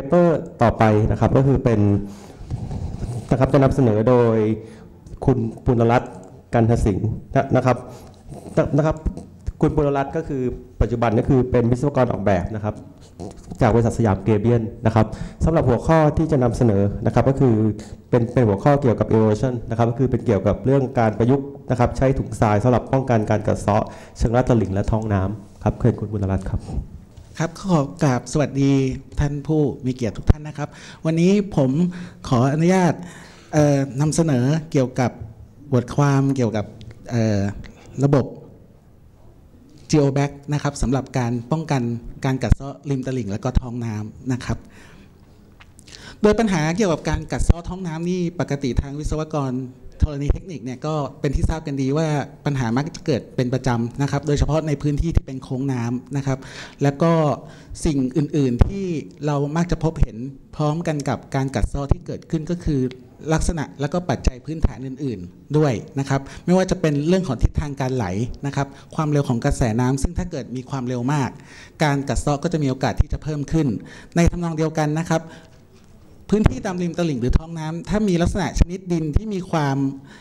เปอร์ต่อไปนะครับก็คือเป็นนะครับจะนำเสนอโดยคุณปุณรัตน์กันทสิงห์นะครับคุณปุณรัตน์ก็คือปัจจุบันก็คือเป็นวิศวกรออกแบบนะครับจากบริษัทสยามเกเบียนนะครับสำหรับหัวข้อที่จะนำเสนอนะครับก็คือเป็นหัวข้อเกี่ยวกับ erosion นะครับก็คือเป็นเกี่ยวกับเรื่องการประยุกต์นะครับใช้ถุงทรายสำหรับป้องกันการกัดเซาะเชิงลาดตลิ่งและท้องน้ำครับเชิญคุณปุณรัตน์ครับครับขอกราบสวัสดีท่านผู้มีเกียรติทุกท่านนะครับวันนี้ผมขออนุญาตนำเสนอเกี่ยวกับบทความเกี่ยวกับระบบ GeoBack นะครับสำหรับการป้องกันการกัดเซาะริมตลิ่งและก็ท้องน้ำนะครับโดยปัญหาเกี่ยวกับการกัดเซาะท้องน้ำนี่ปกติทางวิศวกรธรณีเทคนิคเนี่ยก็เป็นที่ทราบกันดีว่าปัญหามักจะเกิดเป็นประจำนะครับโดยเฉพาะในพื้นที่ที่เป็นโค้งน้ำนะครับแล้วก็สิ่งอื่นๆที่เรามักจะพบเห็นพร้อมกันกับการกัดเซาะที่เกิดขึ้นก็คือลักษณะและก็ปัจจัยพื้นฐานอื่นๆด้วยนะครับไม่ว่าจะเป็นเรื่องของทิศทางการไหลนะครับความเร็วของกระแสน้ำซึ่งถ้าเกิดมีความเร็วมากการกัดเซาะก็จะมีโอกาสที่จะเพิ่มขึ้นในทำนองเดียวกันนะครับพื้นที่ตามริมตลิ่งหรือท้องน้ำถ้ามีลักษณะชนิดดินที่มีความ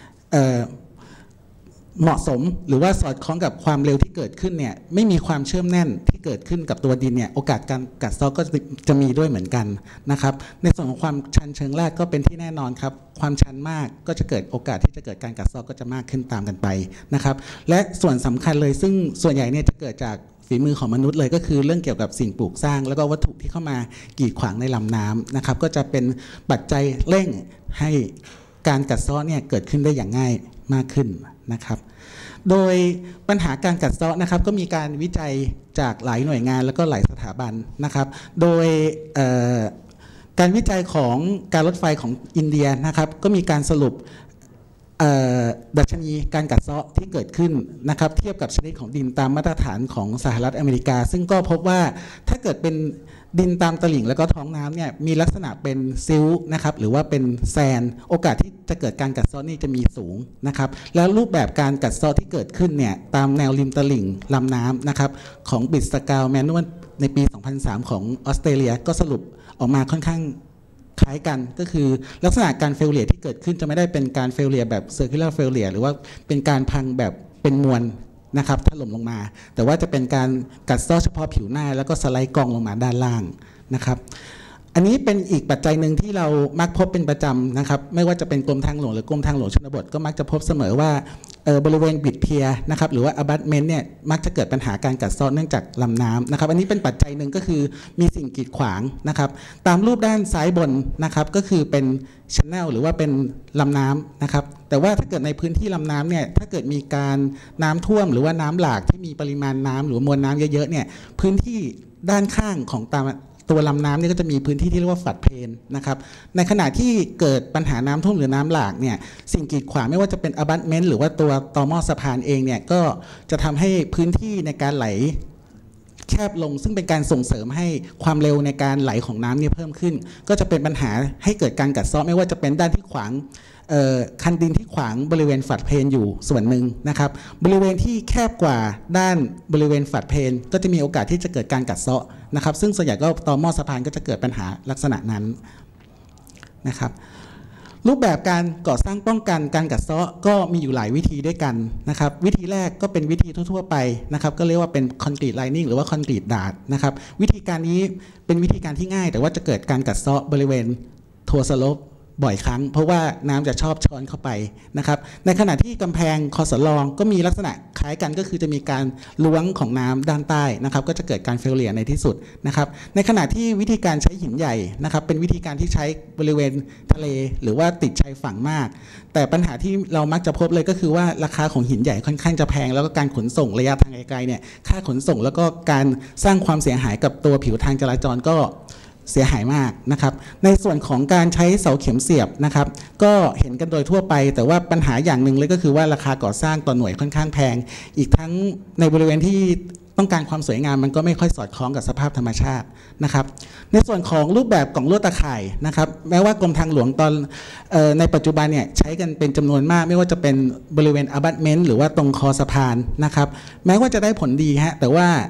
เหมาะสมหรือว่าสอดคล้องกับความเร็วที่เกิดขึ้นเนี่ยไม่มีความเชื่อมแน่นที่เกิดขึ้นกับตัวดินเนี่ยโอกาสการกัดเซาะก็จะมีด้วยเหมือนกันนะครับในส่วนของความชันเชิงลาดก็เป็นที่แน่นอนครับความชันมากก็จะเกิดโอกาสที่จะเกิดการกัดเซาะก็จะมากขึ้นตามกันไปนะครับและส่วนสำคัญเลยซึ่งส่วนใหญ่เนี่ยจะเกิดจากฝีมือของมนุษย์เลยก็คือเรื่องเกี่ยวกับสิ่งปลูกสร้างแล้วก็วัตถุที่เข้ามากีดขวางในลำน้ำนะครับก็จะเป็นปัจจัยเร่งให้การกัดเซาะเนี่ยเกิดขึ้นได้อย่างง่ายมากขึ้นนะครับโดยปัญหาการกัดเซาะนะครับก็มีการวิจัยจากหลายหน่วยงานแล้วก็หลายสถาบันนะครับโดยการวิจัยของการรถไฟของอินเดียนะครับก็มีการสรุปดัชนีการกัดเซาะที่เกิดขึ้นนะครับเทียบกับชนิดของดินตามมาตรฐานของสหรัฐอเมริกาซึ่งก็พบว่าถ้าเกิดเป็นดินตามตลิ่งแล้วก็ท้องน้ำเนี่ยมีลักษณะเป็นซิลนะครับหรือว่าเป็นแซนโอกาสที่จะเกิดการกัดเซาะนี่จะมีสูงนะครับแล้วรูปแบบการกัดเซาะที่เกิดขึ้นเนี่ยตามแนวริมตลิ่งลำน้ำนะครับของบิดสกาวแมนนวลในปี 2003 ของออสเตรเลียก็สรุปออกมาค่อนข้างคล้ายกันก็คือลักษณะการเฟลเลียที่เกิดขึ้นจะไม่ได้เป็นการเฟลเลียแบบเซอร์คิลเลอร์เฟลเลียหรือว่าเป็นการพังแบบเป็นมวลนะครับถล่มลงมาแต่ว่าจะเป็นการกัดเซาะเฉพาะผิวหน้าแล้วก็สไลด์กองลงมาด้านล่างนะครับอันนี้เป็นอีกปัจจัยหนึ่งที่เรามักพบเป็นประจำนะครับไม่ว่าจะเป็นกรมทางหลวงหรือกรมทางหลวงชนบทก็มักจะพบเสมอว่าบริเวณบิดเพียนะครับหรือว่าอบัตเมนต์เนี่ยมักจะเกิดปัญหาการกัดเซาะเนื่องจากลำน้ำนะครับอันนี้เป็นปัจจัยหนึ่งก็คือมีสิ่งกีดขวางนะครับตามรูปด้านซ้ายบนนะครับก็คือเป็นชันแนลหรือว่าเป็นลำน้ำนะครับแต่ว่าถ้าเกิดในพื้นที่ลำน้ำเนี่ยถ้าเกิดมีการน้ำท่วมหรือว่าน้ำหลากที่มีปริมาณน้ำหรือมวลน้ำเยอะๆเนี่ยพื้นที่ด้านข้างของตัวลำน้ำเนี่ยก็จะมีพื้นที่ที่เรียกว่าฝัดเพลนะครับในขณะที่เกิดปัญหาน้ำท่วมหรือน้ำหลากเนี่ยสิ่งกีดขวางไม่ว่าจะเป็นอบัตเมนต์หรือว่าตัวตอหม้อสะพานเองเนี่ยก็จะทำให้พื้นที่ในการไหลแคบลงซึ่งเป็นการส่งเสริมให้ความเร็วในการไหลของน้ำเนี่ยเพิ่มขึ้นก็จะเป็นปัญหาให้เกิดการกัดเซาะไม่ว่าจะเป็นด้านที่ขวางคันดินที่ขวางบริเวณฝัดเพลอยู่ส่วนหนึ่งนะครับบริเวณที่แคบกว่าด้านบริเวณฝัดเพลก็จะมีโอกาสที่จะเกิดการกัดเซาะนะครับซึ่งส่วนใหญ่ก็ตอหม้อสะพานก็จะเกิดปัญหาลักษณะนั้นนะครับรูปแบบการก่อสร้างป้องกันการกัดเซาะก็มีอยู่หลายวิธีด้วยกันนะครับวิธีแรกก็เป็นวิธีทั่วๆไปนะครับก็เรียกว่าเป็นคอนกรีตไลนิ่งหรือว่าคอนกรีตดาดนะครับวิธีการนี้เป็นวิธีการที่ง่ายแต่ว่าจะเกิดการกัดเซาะบริเวณทัวร์สโลปบ่อยครั้งเพราะว่าน้ำจะชอบช้อนเข้าไปนะครับในขณะที่กำแพงคอสลองก็มีลักษณะคล้ายกันก็คือจะมีการล้วงของน้ำด้านใต้นะครับก็จะเกิดการเฟลเลียในที่สุดนะครับในขณะที่วิธีการใช้หินใหญ่นะครับเป็นวิธีการที่ใช้บริเวณทะเลหรือว่าติดชายฝั่งมากแต่ปัญหาที่เรามักจะพบเลยก็คือว่าราคาของหินใหญ่ค่อนข้างจะแพงแล้วก็การขนส่งระยะทางไกลๆเนี่ยค่าขนส่งแล้วก็การสร้างความเสียหายกับตัวผิวทางจราจรก็เสียหายมากนะครับในส่วนของการใช้เสาเข็มเสียบนะครับก็เห็นกันโดยทั่วไปแต่ว่าปัญหาอย่างหนึ่งเลยก็คือว่าราคาก่อสร้างต่อหน่วยค่อนข้างแพงอีกทั้งในบริเวณที่ต้องการความสวยงามมันก็ไม่ค่อยสอดคล้องกับสภาพธรรมชาตินะครับในส่วนของรูปแบบกล่องลวดตะข่ายนะครับแม้ว่ากรมทางหลวงตอนในปัจจุบันเนี่ยใช้กันเป็นจำนวนมากไม่ว่าจะเป็นบริเวณอบัตเมนต์หรือว่าตรงคอสะพานนะครับแม้ว่าจะได้ผลดีฮะแต่ว่า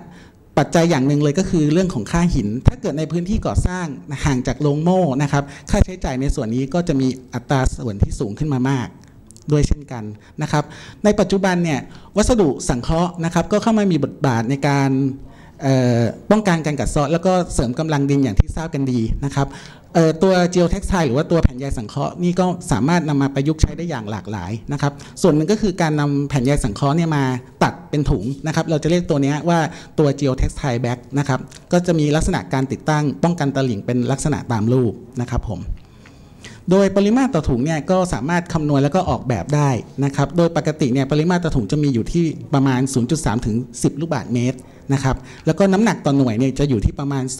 ปัจจัยอย่างหนึ่งเลยก็คือเรื่องของค่าหินถ้าเกิดในพื้นที่ก่อสร้างห่างจากโรงโม่นะครับค่าใช้จ่ายในส่วนนี้ก็จะมีอัตราส่วนที่สูงขึ้นมามากด้วยเช่นกันนะครับในปัจจุบันเนี่ยวัสดุสังเคราะห์นะครับก็เข้ามามีบทบาทในการป้องกันการกัดเซาะแล้วก็เสริมกำลังดินอย่างที่ทราบกันดีนะครับตัว geotextile หรือว่าตัวแผ่นใยสังเคราะห์นี่ก็สามารถนำมาประยุกต์ใช้ได้อย่างหลากหลายนะครับส่วนหนึ่งก็คือการนำแผ่นใยสังเคราะห์เนี่ยมาตัดเป็นถุงนะครับเราจะเรียกตัวนี้ว่าตัว geotextile bag นะครับก็จะมีลักษณะการติดตั้งป้องกันตลิ่งเป็นลักษณะตามรูปนะครับผมโดยปริมาตรต่อถุงเนี่ยก็สามารถคำนวณแล้วก็ออกแบบได้นะครับโดยปกติเนี่ยปริมาตรต่อถุงจะมีอยู่ที่ประมาณ 0.3 ถึง 10 ลูกบาศก์เมตรนะครับแล้วก็น้ำหนักต่อหน่วยเนี่ยจะอยู่ที่ประมาณ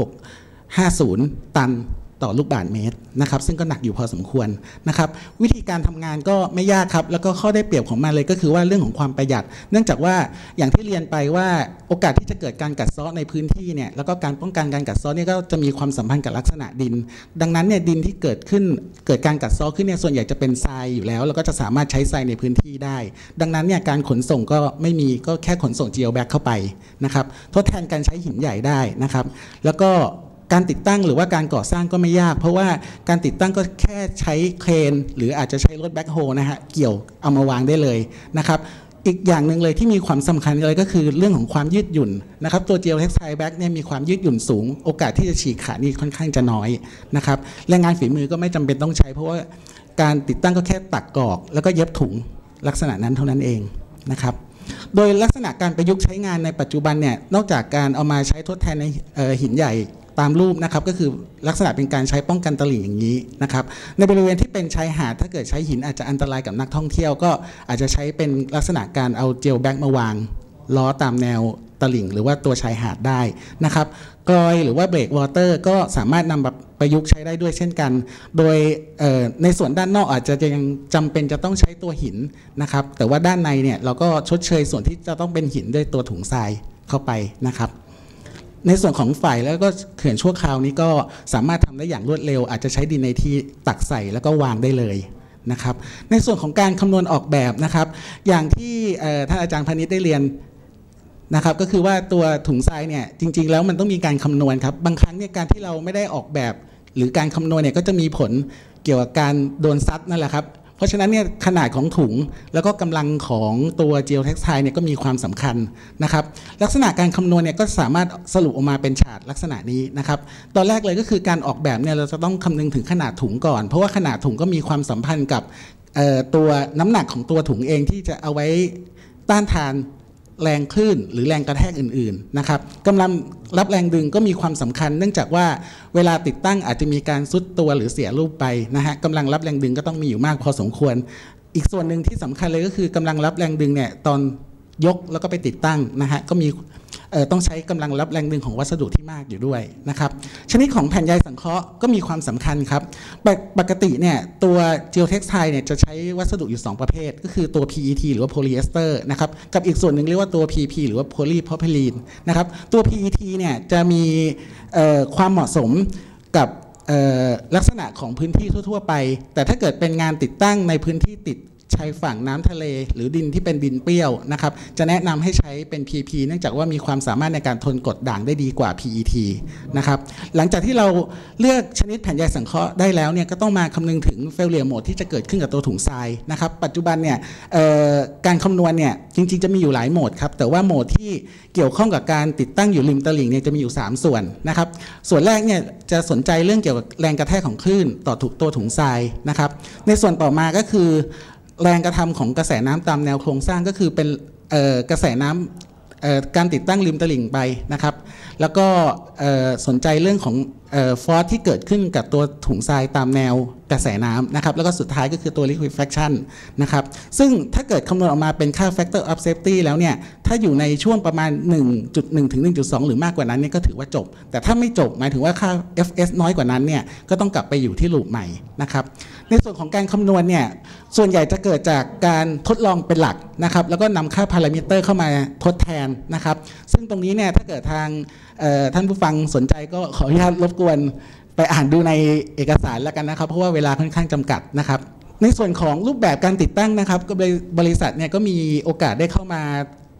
2.650 ตันต่อลูกบาศก์เมตรนะครับซึ่งก็หนักอยู่พอสมควรนะครับวิธีการทำงานก็ไม่ยากครับแล้วก็ข้อได้เปรียบของมันเลยก็คือว่าเรื่องของความประหยัดเนื่องจากว่าอย่างที่เรียนไปว่าโอกาสที่จะเกิดการกัดเซาะในพื้นที่เนี่ยแล้วก็การป้องกันการกัดเซาะเนี่ยก็จะมีความสัมพันธ์กับลักษณะดินดังนั้นเนี่ยดินที่เกิดการกัดเซาะขึ้นเนี่ยส่วนใหญ่จะเป็นทรายอยู่แล้วแล้วก็จะสามารถใช้ทรายในพื้นที่ได้ดังนั้นเนี่ยการขนส่งก็ไม่มีก็แค่ขนส่ง Geo Bag เข้าไปนะครับทดแทนการใช้หินใหญ่ได้นะครับแล้วก็การติดตั้งหรือว่าการก่อสร้างก็ไม่ยากเพราะว่าการติดตั้งก็แค่ใช้เครนหรืออาจจะใช้รถแบ็คโฮนะฮะเกี่ยวเอามาวางได้เลยนะครับอีกอย่างหนึ่งเลยที่มีความสำคัญเลยก็คือเรื่องของความยืดหยุ่นนะครับตัว geotextile bag เนี่ยมีความยืดหยุ่นสูงโอกาสที่จะฉีกขาดนี่ค่อนข้างจะน้อยนะครับแรงงานฝีมือก็ไม่จำเป็นต้องใช้เพราะว่าการติดตั้งก็แค่ตักกรอกแล้วก็เย็บถุงลักษณะนั้นเท่านั้นเองนะครับโดยลักษณะการประยุกต์ใช้งานในปัจจุบันเนี่ยนอกจากการเอามาใช้ทดแทนในหินใหญ่ตามรูปนะครับก็คือลักษณะเป็นการใช้ป้องกันตลิ่งอย่างนี้นะครับในบริเวณที่เป็นชายหาดถ้าเกิดใช้หินอาจจะอันตรายกับนักท่องเที่ยวก็อาจจะใช้เป็นลักษณะการเอาเจลแบ็กมาวางล้อตามแนวตลิ่งหรือว่าตัวชายหาดได้นะครับกลอยหรือว่าเบรกวอเตอร์ก็สามารถนำแบบประยุกต์ใช้ได้ด้วยเช่นกันโดยในส่วนด้านนอกอาจจะยังจำเป็นจะต้องใช้ตัวหินนะครับแต่ว่าด้านในเนี่ยเราก็ชดเชยส่วนที่จะต้องเป็นหินด้วยตัวถุงทรายเข้าไปนะครับในส่วนของฝ่ายแล้วก็เขื่อนชั่วคราวนี้ก็สามารถทำได้อย่างรวดเร็วอาจจะใช้ดินในที่ตักใส่แล้วก็วางได้เลยนะครับในส่วนของการคำนวณออกแบบนะครับอย่างที่ท่านอาจารย์พานิชได้เรียนนะครับก็คือว่าตัวถุงทรายเนี่ยจริงๆแล้วมันต้องมีการคำนวณครับบางครั้งเนี่ยการที่เราไม่ได้ออกแบบหรือการคำนวณเนี่ยก็จะมีผลเกี่ยวกับการโดนซัดนั่นแหละครับเพราะฉะนั้นเนี่ยขนาดของถุงแล้วก็กำลังของตัว geotextile เนี่ยก็มีความสำคัญนะครับลักษณะการคำนวณเนี่ยก็สามารถสรุปออกมาเป็นฉากลักษณะนี้นะครับตอนแรกเลยก็คือการออกแบบเนี่ยเราจะต้องคำนึงถึงขนาดถุงก่อนเพราะว่าขนาดถุงก็มีความสัมพันธ์กับตัวน้ำหนักของตัวถุงเองที่จะเอาไว้ต้านทานแรงคลื่นหรือแรงกระแทกอื่นๆนะครับกำลังรับแรงดึงก็มีความสำคัญเนื่องจากว่าเวลาติดตั้งอาจจะมีการซุดตัวหรือเสียรูปไปนะฮะกำลังรับแรงดึงก็ต้องมีอยู่มากพอสมควรอีกส่วนหนึ่งที่สำคัญเลยก็คือกำลังรับแรงดึงเนี่ยตอนยกแล้วก็ไปติดตั้งนะฮะก็มีต้องใช้กำลังรับแรงดึงของวัสดุที่มากอยู่ด้วยนะครับชนิดของแผ่นใยสังเคราะห์ก็มีความสำคัญครับปกติเนี่ยตัว geotextile เนี่ยจะใช้วัสดุอยู่2ประเภทก็คือตัว PET หรือว่า polyester นะครับกับอีกส่วนหนึ่งเรียกว่าตัว PP หรือว่า polypropylene นะครับตัว PET เนี่ยจะมีความเหมาะสมกับลักษณะของพื้นที่ทั่วๆไปแต่ถ้าเกิดเป็นงานติดตั้งในพื้นที่ติดชายฝั่งน้ำทะเลหรือดินที่เป็นดินเปรี้ยวนะครับจะแนะนำให้ใช้เป็น PP เนื่องจากว่ามีความสามารถในการทนกดด่างได้ดีกว่า PET นะครับหลังจากที่เราเลือกชนิดแผ่นใยสังเคราะห์ได้แล้วเนี่ยก็ต้องมาคำนึงถึง failure mode ที่จะเกิดขึ้นกับตัวถุงทรายนะครับปัจจุบันเนี่ยการคำนวณเนี่ยจริงๆจะมีอยู่หลายโหมดครับแต่ว่าโหมดที่เกี่ยวข้องกับการติดตั้งอยู่ริมตลิ่งเนี่ยจะมีอยู่3ส่วนนะครับส่วนแรกเนี่ยจะสนใจเรื่องเกี่ยวกับแรงกระแทกของคลื่นต่อตัวถุงทรายนะครับในส่วนต่อมาก็คือแรงกระทำของกระแสน้ำตามแนวโครงสร้างก็คือเป็นกระแสน้ำการติดตั้งริมตลิ่งไปนะครับแล้วก็สนใจเรื่องของฟอร์สที่เกิดขึ้นกับตัวถุงทรายตามแนวกระแสน้ำนะครับแล้วก็สุดท้ายก็คือตัว liquefaction นะครับซึ่งถ้าเกิดคำนวณออกมาเป็นค่า factor of safety แล้วเนี่ยถ้าอยู่ในช่วงประมาณ 1.1 ถึง 1.2 หรือมากกว่านั้นเนี่ยก็ถือว่าจบแต่ถ้าไม่จบหมายถึงว่าค่า FS น้อยกว่านั้นเนี่ยก็ต้องกลับไปอยู่ที่ลูปใหม่นะครับในส่วนของการคำนวณเนี่ยส่วนใหญ่จะเกิดจากการทดลองเป็นหลักนะครับแล้วก็นำค่าพารามิเตอร์เข้ามาทดแทนนะครับซึ่งตรงนี้เนี่ยถ้าเกิดทางท่านผู้ฟังสนใจก็ขออนุญาตรบกวนไปอ่านดูในเอกสารแล้วกันนะครับเพราะว่าเวลาค่อนข้างจำกัดนะครับในส่วนของรูปแบบการติดตั้งนะครับก็บริษัทเนี่ยก็มีโอกาสได้เข้ามา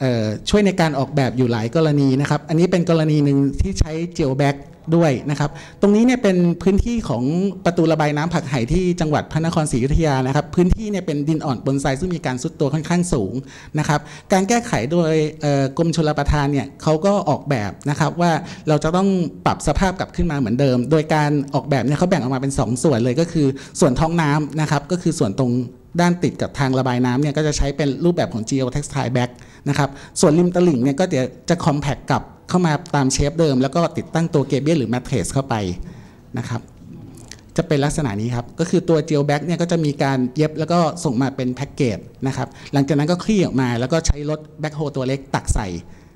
ช่วยในการออกแบบอยู่หลายกรณีนะครับอันนี้เป็นกรณีหนึ่งที่ใช้เจลแบ็กด้วยนะครับตรงนี้เนี่ยเป็นพื้นที่ของประตูระบายน้ำผักไห่ที่จังหวัดพระนครศรีอยุธยานะครับพื้นที่เนี่ยเป็นดินอ่อนปนทรายซึ่งมีการทรุดตัวค่อนข้างสูงนะครับการแก้ไขโดยกรมชลประทานเนี่ยเขาก็ออกแบบนะครับว่าเราจะต้องปรับสภาพกลับขึ้นมาเหมือนเดิมโดยการออกแบบเนี่ยเขาแบ่งออกมาเป็น2ส่วนเลยก็คือส่วนท้องน้ำนะครับก็คือส่วนตรงด้านติดกับทางระบายน้ำเนี่ยก็จะใช้เป็นรูปแบบของ geotextile bag นะครับส่วนริมตลิ่งเนี่ยก็จะคอมแพคกับเข้ามาตามเชฟเดิมแล้วก็ติดตั้งตัวเกเบียนหรือแมทเทรสเข้าไปนะครับจะเป็นลักษณะนี้ครับก็คือตัว gel bag เนี่ยก็จะมีการเย็บแล้วก็ส่งมาเป็นแพ็กเกจนะครับหลังจากนั้นก็คลี่ออกมาแล้วก็ใช้รถแบ็คโฮตัวเล็กตักใส่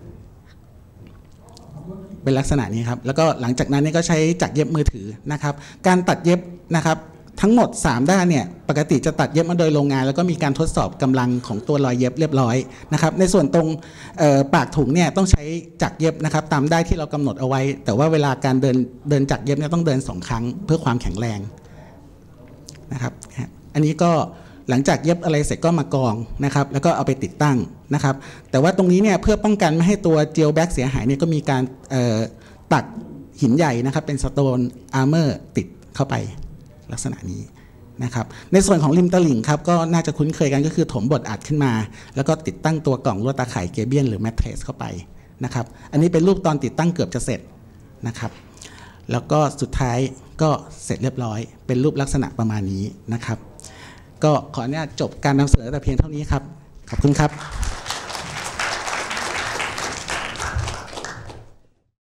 เป็นลักษณะนี้ครับแล้วก็หลังจากนั้นก็ใช้จักรเย็บมือถือนะครับการตัดเย็บนะครับทั้งหมด3ด้านเนี่ยปกติจะตัดเย็บมาโดยโรงงานแล้วก็มีการทดสอบกำลังของตัวรอยเย็บเรียบร้อยนะครับในส่วนตรงปากถุงเนี่ยต้องใช้จักรเย็บนะครับตามได้ที่เรากำหนดเอาไว้แต่ว่าเวลาการเดินจักรเย็บเนี่ยต้องเดิน2ครั้งเพื่อความแข็งแรงนะครับอันนี้ก็หลังจากเย็บอะไรเสร็จก็มากองนะครับแล้วก็เอาไปติดตั้งนะครับแต่ว่าตรงนี้เนี่ยเพื่อป้องกันไม่ให้ตัวเจลแบ็กเสียหายเนี่ยก็มีการตักหินใหญ่นะครับเป็นสโตนอาร์เมอร์ติดเข้าไปลักษณะนี้นะครับในส่วนของริมตลิ่งครับก็น่าจะคุ้นเคยกันก็คือถมบดอัดขึ้นมาแล้วก็ติดตั้งตัวกล่องลวดตาข่ายเกเบียนหรือแมทเทรสเข้าไปนะครับอันนี้เป็นรูปตอนติดตั้งเกือบจะเสร็จนะครับแล้วก็สุดท้ายก็เสร็จเรียบร้อยเป็นรูปลักษณะประมาณนี้นะครับก็ขออนุญาตจบการนำเสนอแต่เพียงเท่านี้ครับขอบคุณครับ